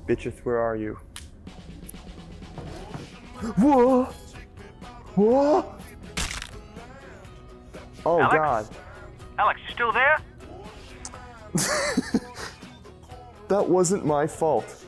Bitches, where are you? Whoa! Whoa! Oh, Alyx? God. Alyx, you still there? That wasn't my fault.